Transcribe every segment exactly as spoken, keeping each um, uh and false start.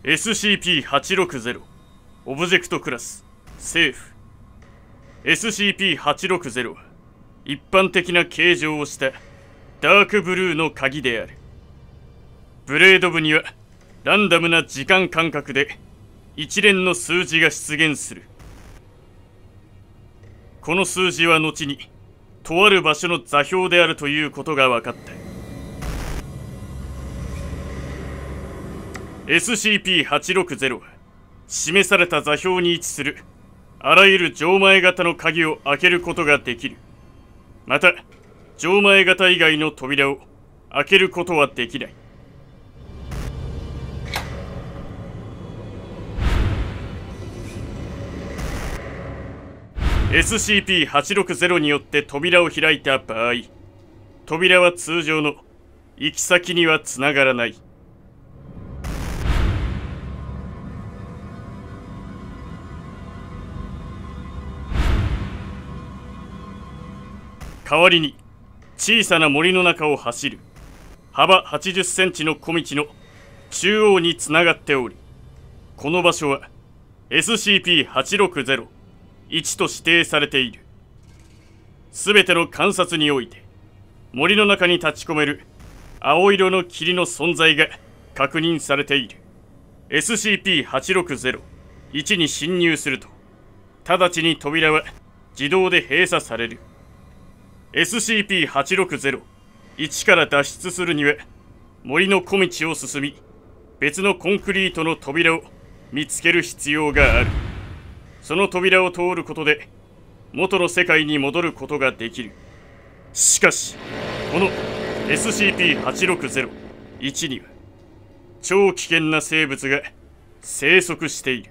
エスシーピーはちろくゼロ オブジェクトクラスセーフ。 エスシーピーはちろくゼロ は一般的な形状をしたダークブルーの鍵である。ブレード部にはランダムな時間間隔で一連の数字が出現する。この数字は後にとある場所の座標であるということが分かった。 エスシーピーはちろくゼロ は示された座標に位置するあらゆる錠前型の鍵を開けることができる。また錠前型以外の扉を開けることはできない。エスシーピーはちろくゼロ によって扉を開いた場合、扉は通常の行き先にはつながらない。代わりに小さな森の中を走る幅はちじゅっセンチの小道の中央につながっており、この場所は エスシーピーはちろくゼロいち と指定されている。すべての観察において森の中に立ち込める青色の霧の存在が確認されている。 エスシーピーはちろくゼロいち に侵入すると直ちに扉は自動で閉鎖される。 エスシーピーはちろくゼロいち から脱出するには森の小道を進み別のコンクリートの扉を見つける必要がある。その扉を通ることで元の世界に戻ることができる。しかしこの エスシーピーはちろくゼロいち には超危険な生物が生息している。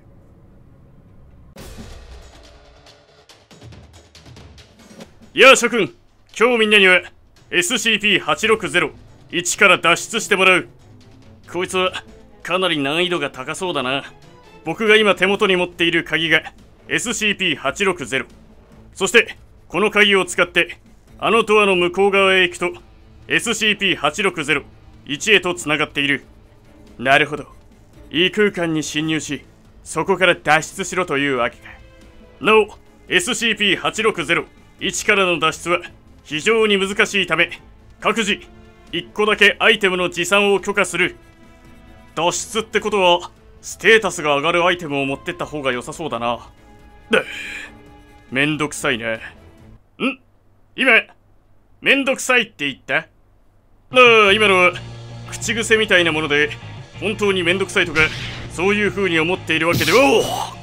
やあ諸君、今日みんなには エスシーピーはちろくゼロいち から脱出してもらう。こいつはかなり難易度が高そうだな。僕が今手元に持っている鍵が エスシーピーはちろくゼロ、 そしてこの鍵を使ってあのドアの向こう側へ行くと エスシーピーはちろくゼロいち へとつながっている。なるほど、異空間に侵入しそこから脱出しろというわけか。なお エスシーピーはちろくゼロいち からの脱出は非常に難しいため各自いっこだけアイテムの持参を許可する。脱出ってことはステータスが上がるアイテムを持ってった方が良さそうだな。めんどくさいね。ん今めんどくさいって言った？ああ、今のは口癖みたいなもので本当にめんどくさいとかそういう風に思っているわけでは。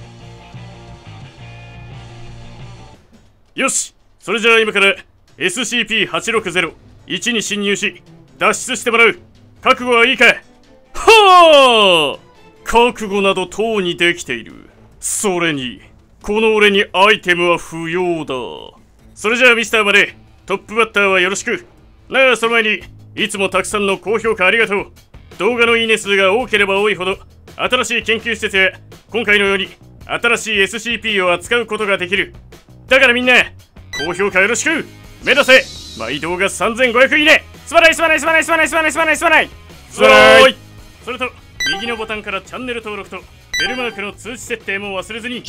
よし、それじゃあ今から エスシーピーはちろくゼロいち に侵入し脱出してもらう。覚悟はいいか？はあ、覚悟などとうにできている。それにこの俺にアイテムは不要だ。それじゃあミスターまでトップバッターはよろしく。なあ、その前にいつもたくさんの高評価ありがとう。動画のいいね数が多ければ多いほど新しい研究施設や今回のように新しい エスシーピー を扱うことができる。だからみんな高評価よろしく。目指せ毎動画さんぜんごひゃくいいね。すまないすまないすまないすまないすまないすまないすまないすまない。それと右のボタンからチャンネル登録とベルマークの通知設定も忘れずに。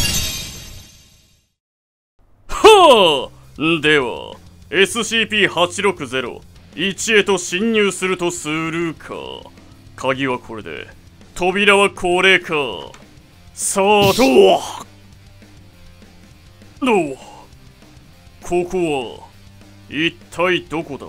はあ、では エスシーピーはちろくゼロいち へと侵入するとするか。鍵はこれで扉はこれか。さあどうどうここは一体どこだ？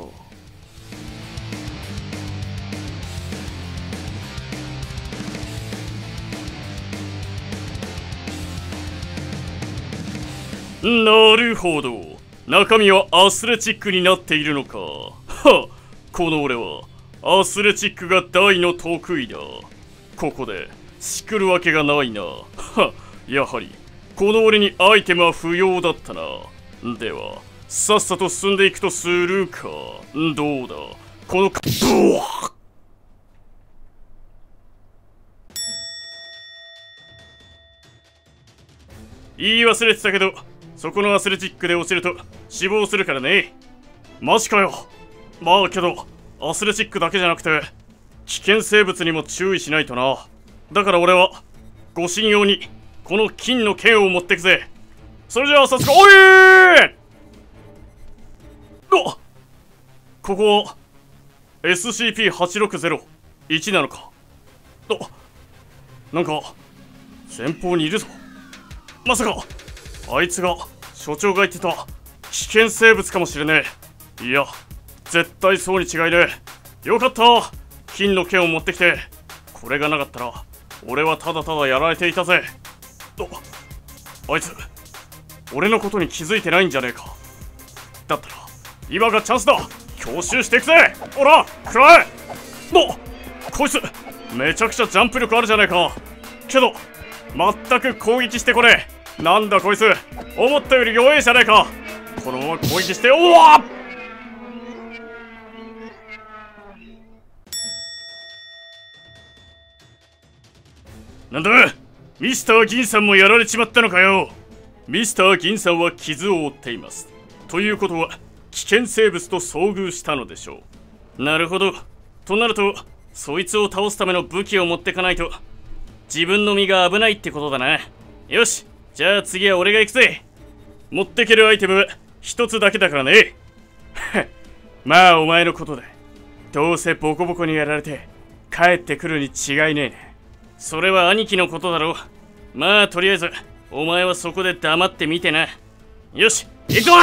なるほど、中身はアスレチックになっているのか。はっ、この俺はアスレチックが大の得意だ。ここでしくるわけがないな。はっ、やはりこの俺にアイテムは不要だったな。ではさっさと進んでいくとするか。どうだこのかブワッ。言い忘れてたけどそこのアスレチックで落ちると死亡するからね。マジかよ。まあけどアスレチックだけじゃなくて危険生物にも注意しないとな。 だから俺は護身用にこの金の剣を持ってくぜ。それじゃあ早速、おいーおっ、ここは エスシーピーはちろくゼロいち なのか。お、なんか前方にいるぞ。まさかあいつが所長が言ってた危険生物かもしれねえ。いや絶対そうに違いねえ。よかった、金の剣を持ってきて。これがなかったら俺はただただやられていたぜ。お、あいつ俺のことに気づいてないんじゃねえか。だったら今がチャンスだ。強襲していくぜ。ほら食らえ。お、こいつめちゃくちゃジャンプ力あるじゃねえか。けど全く攻撃してこねえ。なんだこいつ、思ったより弱えじゃねえか。このまま攻撃して、おわっ、なんだミスター銀さんもやられちまったのかよ。ミスター銀さんは傷を負っています。ということは危険生物と遭遇したのでしょう。なるほど。となるとそいつを倒すための武器を持ってかないと自分の身が危ないってことだな。よし、じゃあ次は俺が行くぜ。持ってけるアイテムは一つだけだからね。まあお前のことだ。どうせボコボコにやられて帰ってくるに違いねえ。それは兄貴のことだろう。まあとりあえずお前はそこで黙ってみてな。よし行くぞ。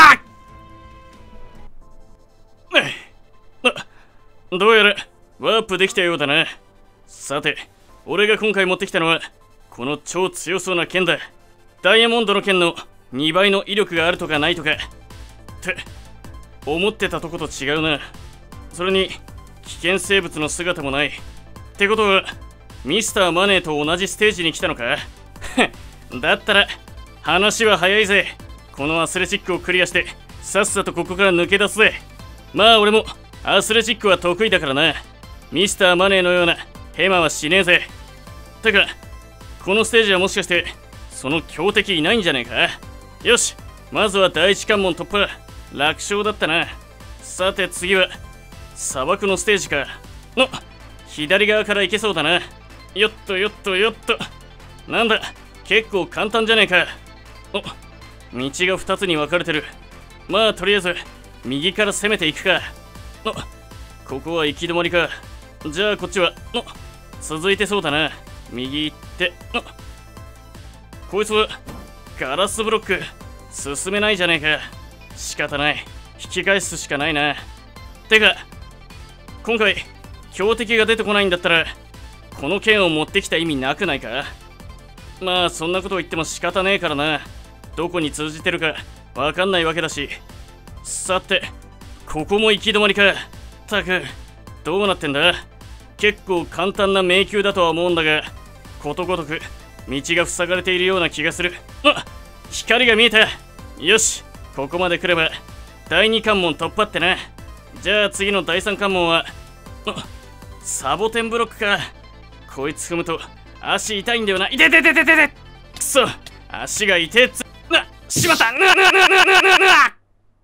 あ、どうやらワープできたようだな。さて俺が今回持ってきたのはこの超強そうな剣だ。ダイヤモンドの剣のにばいの威力があるとかないとかって思ってたとこと違うな。それに危険生物の姿もないってことはミスターマネーと同じステージに来たのか。だったら話は早いぜ。このアスレチックをクリアしてさっさとここから抜け出すぜ。まあ俺もアスレチックは得意だからな。ミスターマネーのようなヘマはしねえぜ。てかこのステージはもしかしてその強敵いないんじゃねえか。よし、まずは第一関門突破。楽勝だったな。さて次は砂漠のステージか。の左側から行けそうだな。よっとよっとよっと。なんだ結構簡単じゃねえか。お、道がふたつに分かれてる。まあとりあえず右から攻めていくか。のここは行き止まりか。じゃあこっちはの続いてそうだな。右行ってのこいつはガラスブロック進めないじゃねえか。仕方ない、引き返すしかないな。てか今回強敵が出てこないんだったらこの剣を持ってきた意味なくないか。まあそんなことを言っても仕方ねえからな。どこに通じてるかわかんないわけだし。さてここも行き止まりか。ったくどうなってんだ。結構簡単な迷宮だとは思うんだがことごとく道が塞がれているような気がする。あ、光が見えた。よし、ここまで来ればだいに関門突破ってな。じゃあ次のだいさん関門はサボテンブロックか。こいつ踏むと足痛いんだよな。いててててててくそ、足が痛えっつ。な、しまった。ななななななな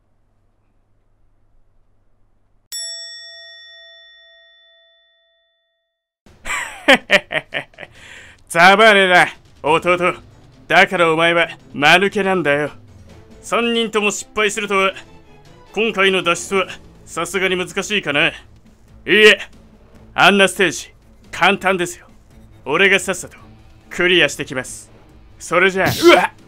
ざまねだ弟。だからお前は間抜けなんだよ。さんにんとも失敗するとは今回の脱出はさすがに難しいかな。いいえ、あんなステージ簡単ですよ。俺がさっさとクリアしてきます。それじゃあ、うわっ、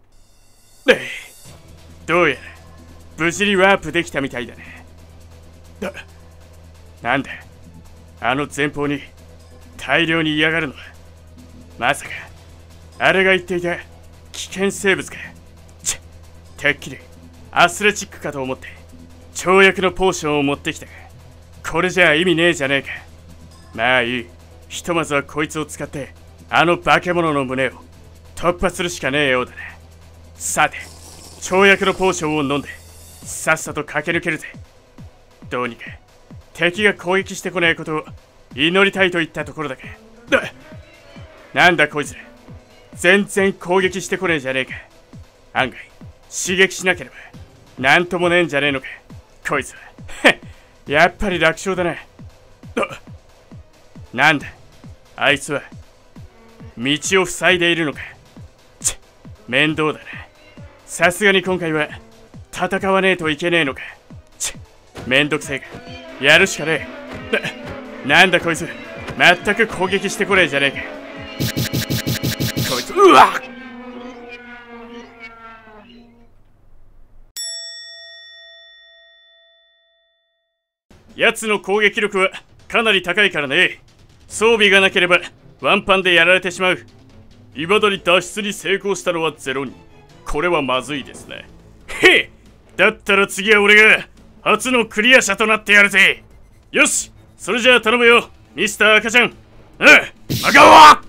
どうやら無事にワープできたみたいだね。だ、なんだあの前方に大量に嫌がるのは。まさかあれが言っていた危険生物か。ちっ、てっきりアスレチックかと思って跳躍のポーションを持ってきたが、これじゃあ意味ねえじゃねえか。まあいい、ひとまずはこいつを使ってあの化け物の胸を突破するしかねえようだな。さて跳躍のポーションを飲んでさっさと駆け抜けるぜ。どうにか敵が攻撃してこないことを祈りたいといったところだが。だ、なんだこいつら全然攻撃してこねえじゃねえか。案外刺激しなければなんともねえんじゃねえのかこいつは。やっぱり楽勝だな。なんだあいつは道を塞いでいるのか。ちっ、面倒だな。さすがに今回は戦わねえといけねえのか。ちっ、めんどくせえがやるしかねえ。な、なんだこいつ、全く攻撃してこねえじゃねえか。こいつ、うわっ、奴の攻撃力はかなり高いからね。装備がなければワンパンでやられてしまう。未だに脱出に成功したのはゼロにん。これはまずいですね。へえ、だったら次は俺が初のクリア者となってやるぜ。よし、それじゃあ頼むよ、ミスター赤ちゃん。うん、任うわ。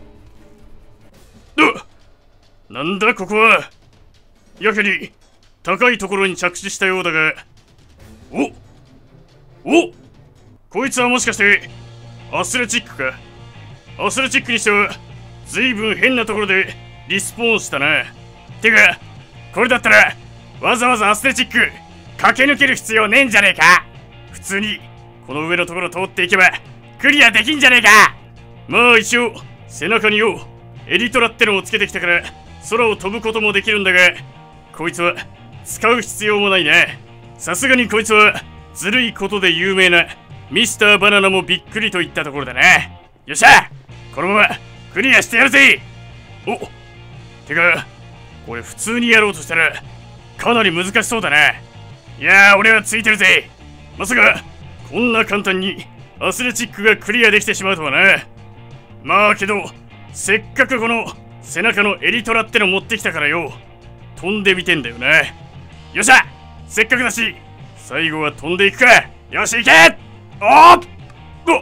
う、なんだここは。やけに高いところに着地したようだが。おお、こいつはもしかしてアスレチックか。アスレチックにしては随分変なところでリスポーンしたな。てかこれだったらわざわざアスレチック駆け抜ける必要ねえんじゃねえか。普通にこの上のところ通っていけばクリアできんじゃねえか。まあ一応背中によエリトラってのをつけてきたから空を飛ぶこともできるんだが、こいつは使う必要もないな。さすがにこいつはずるいことで有名なミスターバナナもびっくりといったところだな。よっしゃ、このままクリアしてやるぜ。お、てかこれ普通にやろうとしたらかなり難しそうだな。いやー、俺はついてるぜ。まさかこんな簡単にアスレチックがクリアできてしまうとはな。まあけどせっかくこの背中のエリトラっての持ってきたからよ、飛んでみてんだよな。よっしゃ、せっかくだし最後は飛んでいくか。よし、行け。おっ、ど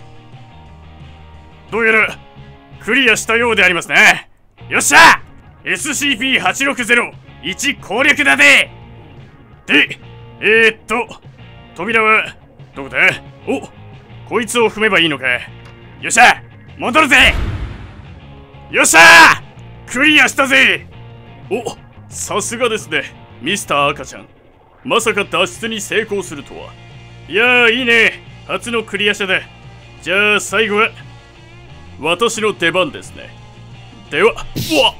どうやらクリアしたようでありますね。よっしゃ、 エスシーピーはちろくゼロいち 攻略だぜ。で、えー、っと扉はどこだ。お、こいつを踏めばいいのか。よっしゃ、戻るぜ。よっしゃー、クリアしたぜ。お、さすがですね、ミスター赤ちゃん。まさか脱出に成功するとは。いやー、いいね、初のクリア者だ。じゃあ最後は私の出番ですね。では、うわっ、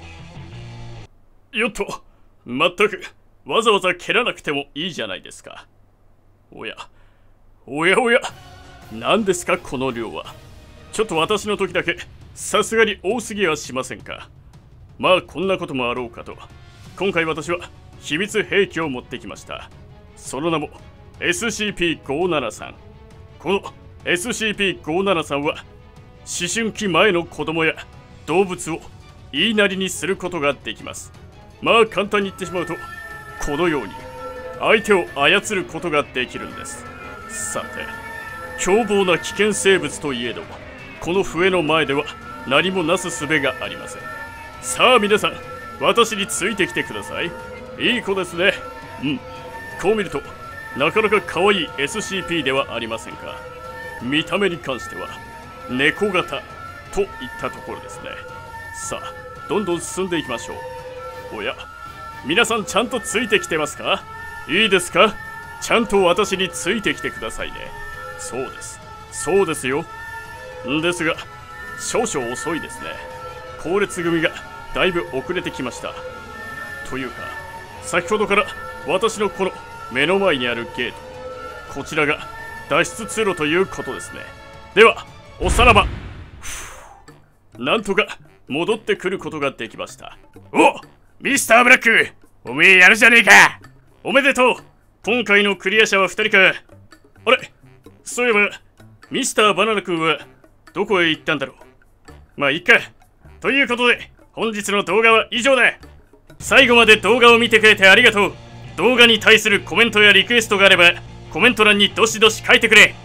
よっと、まったくわざわざ蹴らなくてもいいじゃないですか。おやおやおや、何ですかこの量は。ちょっと私の時だけさすがに多すぎはしませんか。まあこんなこともあろうかと、今回私は秘密兵器を持ってきました。その名も エスシーピーごーななさん。この エスシーピーごーななさんは思春期前の子供や動物を言いなりにすることができます。まあ簡単に言ってしまうと、このように相手を操ることができるんです。さて、凶暴な危険生物といえども、この笛の前では何もなす術がありません。さあ皆さん、私についてきてください。いい子ですね。うん、こう見るとなかなか可愛い エスシーピー ではありませんか。見た目に関しては猫型といったところですね。さあどんどん進んでいきましょう。おや、皆さんちゃんとついてきてますか。いいですか、ちゃんと私についてきてくださいね。そうです、そうですよ。んですが少々遅いですね。後列組がだいぶ遅れてきました。というか先ほどから私のこの目の前にあるゲート、こちらが脱出通路ということですね。ではおさらば。なんとか戻ってくることができました。お、ミスターブラック、おめえやるじゃねえか。おめでとう。今回のクリア者はふたりか。あれ、そういえばミスターバナナ君はどこへ行ったんだろう。まあいいか。ということで本日の動画は以上だ。最後まで動画を見てくれてありがとう。動画に対するコメントやリクエストがあればコメント欄にどしどし書いてくれ。